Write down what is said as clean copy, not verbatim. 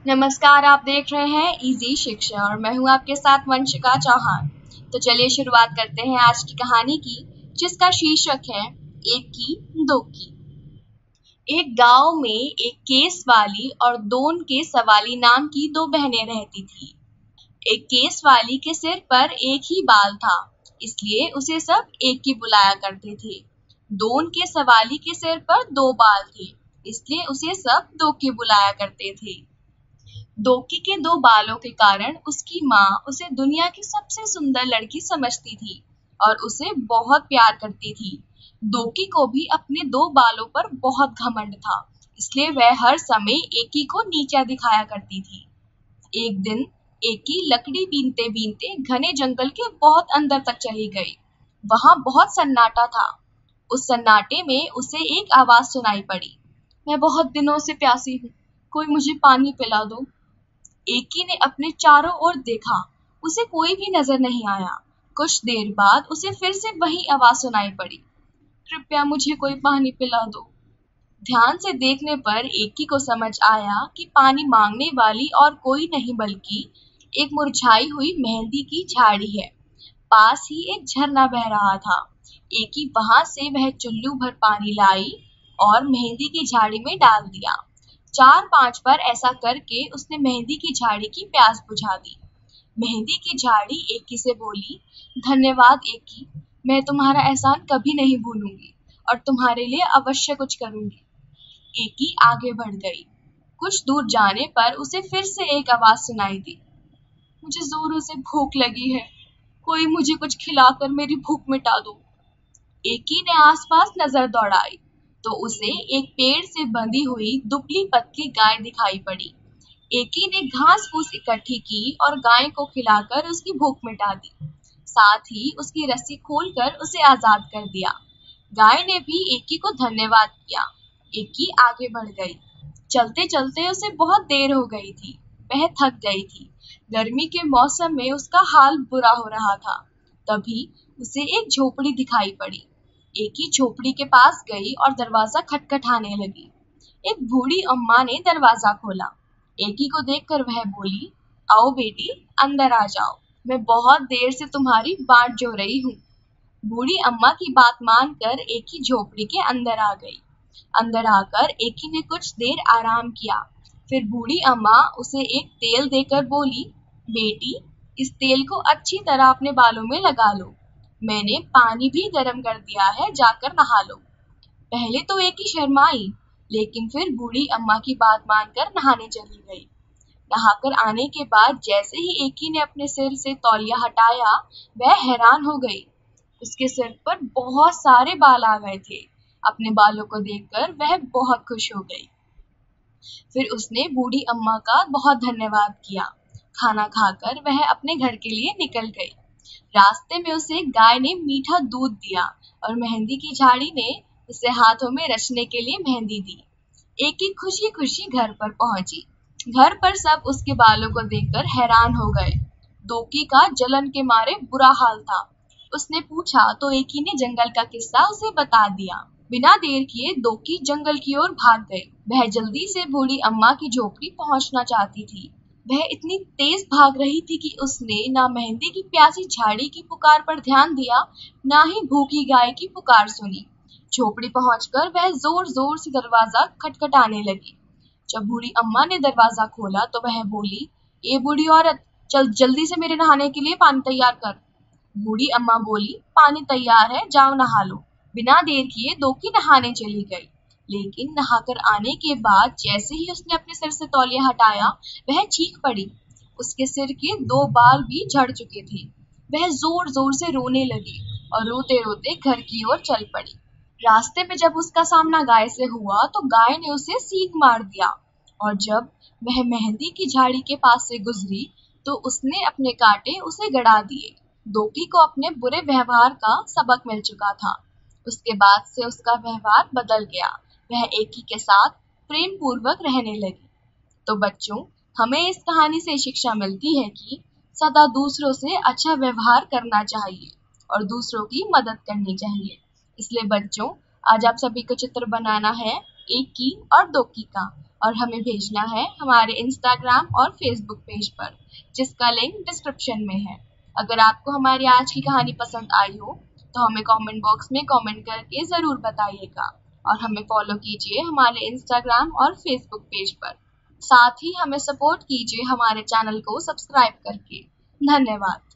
नमस्कार, आप देख रहे हैं इजी शिक्षा और मैं हूं आपके साथ वंशिका चौहान। तो चलिए शुरुआत करते हैं आज की कहानी की, जिसका शीर्षक है एक की दो की। एक गांव में एक केस वाली और दोन केस सवाली नाम की दो बहनें रहती थी। एक केस वाली के सिर पर एक ही बाल था, इसलिए उसे सब एक की बुलाया करते थे। दोन के सवाली के सिर पर दो बाल थे, इसलिए उसे सब दो की बुलाया करते थे। दोकी के दो बालों के कारण उसकी माँ उसे दुनिया की सबसे सुंदर लड़की समझती थी और उसे बहुत प्यार करती थी। दोकी को भी अपने दो बालों पर बहुत घमंड था, इसलिए वह हर समय एकी को नीचा दिखाया करती थी। एक दिन एकी लकड़ी बीनते बीनते घने जंगल के बहुत अंदर तक चली गई। वहां बहुत सन्नाटा था। उस सन्नाटे में उसे एक आवाज सुनाई पड़ी। मैं बहुत दिनों से प्यासी हूँ, कोई मुझे पानी पिला दो। एकी ने अपने चारों ओर देखा, उसे कोई भी नजर नहीं आया। कुछ देर बाद उसे फिर से वही आवाज सुनाई पड़ी, कृपया मुझे कोई पानी पिला दो। ध्यान से देखने पर एकी को समझ आया कि पानी मांगने वाली और कोई नहीं बल्कि एक मुरझाई हुई मेहंदी की झाड़ी है। पास ही एक झरना बह रहा था। एकी वहां से वह चुल्लू भर पानी लाई और मेहंदी की झाड़ी में डाल दिया। 4-5 बार ऐसा करके उसने मेहंदी की झाड़ी की प्यास बुझा दी। मेहंदी की झाड़ी एकी से बोली, धन्यवाद एकी, मैं तुम्हारा एहसान कभी नहीं भूलूंगी और तुम्हारे लिए अवश्य कुछ करूंगी। एकी आगे बढ़ गई। कुछ दूर जाने पर उसे फिर से एक आवाज सुनाई दी, मुझे जोरों से भूख लगी है, कोई मुझे कुछ खिलाकर मेरी भूख मिटा दो। एकी ने आसपास नजर दौड़ाई तो उसे एक पेड़ से बंधी हुई दुबली पतली गाय दिखाई पड़ी। एकी ने घास फूस इकट्ठी की और गाय को खिलाकर उसकी भूख मिटा दी। साथ ही उसकी रस्सी खोलकर उसे आजाद कर दिया। गाय ने भी एकी को धन्यवाद किया। एकी आगे बढ़ गई। चलते चलते उसे बहुत देर हो गई थी। वह थक गई थी। गर्मी के मौसम में उसका हाल बुरा हो रहा था। तभी उसे एक झोपड़ी दिखाई पड़ी। एकी झोपड़ी के पास गई और दरवाजा खटखटाने लगी। एक बूढ़ी अम्मा ने दरवाजा खोला। एकी को देखकर वह बोली, आओ बेटी, अंदर आ जाओ, मैं बहुत देर से तुम्हारी बाट जो रही हूँ। बूढ़ी अम्मा की बात मानकर एकी झोपड़ी के अंदर आ गई। अंदर आकर एकी ने कुछ देर आराम किया। फिर बूढ़ी अम्मा उसे एक तेल देकर बोली, बेटी, इस तेल को अच्छी तरह अपने बालों में लगा लो। मैंने पानी भी गर्म कर दिया है, जाकर नहा लो। पहले तो एकी शर्माई, लेकिन फिर बूढ़ी अम्मा की बात मानकर नहाने चली गई। नहाकर आने के बाद जैसे ही एकी ने अपने सिर से तौलिया हटाया, वह हैरान हो गई। उसके सिर पर बहुत सारे बाल आ गए थे। अपने बालों को देखकर वह बहुत खुश हो गई। फिर उसने बूढ़ी अम्मा का बहुत धन्यवाद किया। खाना खाकर वह अपने घर के लिए निकल गई। रास्ते में उसे गाय ने मीठा दूध दिया और मेहंदी की झाड़ी ने उसे हाथों में रचने के लिए मेहंदी दी। एकी खुशी खुशी घर पर पहुंची। घर पर सब उसके बालों को देखकर हैरान हो गए। दोकी का जलन के मारे बुरा हाल था। उसने पूछा तो एकी ने जंगल का किस्सा उसे बता दिया। बिना देर किए दोकी जंगल की ओर भाग गई। वह जल्दी से बूढ़ी अम्मा की झोपड़ी पहुंचना चाहती थी। वह इतनी तेज भाग रही थी कि उसने ना मेहंदी की प्यासी झाड़ी की पुकार पर ध्यान दिया, ना ही भूखी गाय की पुकार सुनी। झोपड़ी पहुंचकर वह जोर जोर से दरवाजा खटखटाने लगी। जब बूढ़ी अम्मा ने दरवाजा खोला तो वह बोली, ए बूढ़ी औरत, चल जल्दी से मेरे नहाने के लिए पानी तैयार कर। बूढ़ी अम्मा बोली, पानी तैयार है, जाओ नहा लो। बिना देर किए दोकी नहाने चली गई। लेकिन नहाकर आने के बाद जैसे ही उसने अपने सिर से तौलिया हटाया, वह चीख पड़ी। उसके सिर के 2 बाल भी झड़ चुके थे। वह जोर जोर से रोने लगी और रोते रोते घर की ओर चल पड़ी। रास्ते में जब उसका सामना गाय से हुआ तो गाय ने उसे सींग मार दिया और जब वह मेहंदी की झाड़ी के पास से गुजरी तो उसने अपने कांटे उसे गड़ा दिए। दोकी को अपने बुरे व्यवहार का सबक मिल चुका था। उसके बाद से उसका व्यवहार बदल गया। वह एकी के साथ प्रेम पूर्वक रहने लगी। तो बच्चों, हमें इस कहानी से शिक्षा मिलती है कि सदा दूसरों से अच्छा व्यवहार करना चाहिए और दूसरों की मदद करनी चाहिए। इसलिए बच्चों, आज आप सभी को चित्र बनाना है एक की और दो की का और हमें भेजना है हमारे इंस्टाग्राम और फेसबुक पेज पर, जिसका लिंक डिस्क्रिप्शन में है। अगर आपको हमारी आज की कहानी पसंद आई हो तो हमें कमेंट बॉक्स में कमेंट करके ज़रूर बताइएगा और हमें फॉलो कीजिए हमारे इंस्टाग्राम और फेसबुक पेज पर। साथ ही हमें सपोर्ट कीजिए हमारे चैनल को सब्सक्राइब करके। धन्यवाद।